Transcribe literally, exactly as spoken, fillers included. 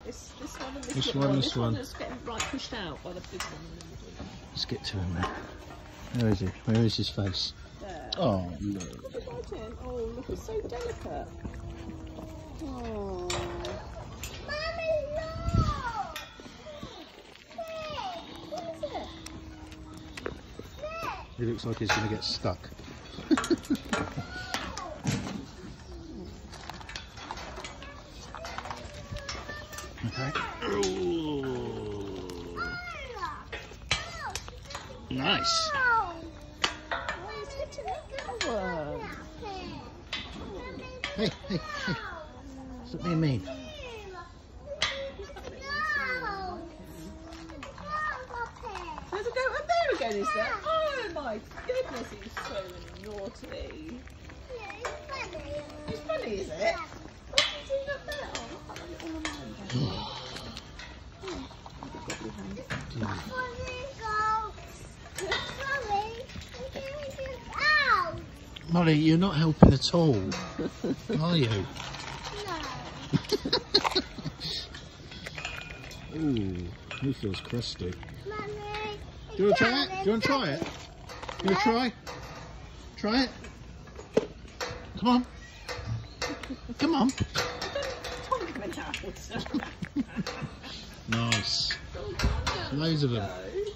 This, this one and this, this one. one, This, this one one. that's getting right pushed out by the big one in the middle. Let's get to him now. Where is he? Where is his face? There. Oh, no. Look at that. Oh, look, it's so delicate. Oh. Mommy, look! What is it? He looks like he's going to get stuck. Okay. Ooh. Nice. Oh, He's hitting that little one. Hey, hey, hey. Stop being mean. no. There's a goat up there again, is there? Oh my goodness, he's so naughty. It's funny, is it? What's he doing up there? Oh, look at that little man. Molly, you're not helping at all, are you? Ooh, he feels crusty. Do you want to try it? Do you want to try it? You want to try? Try it. Come on. Come on. Nice. Loads of them.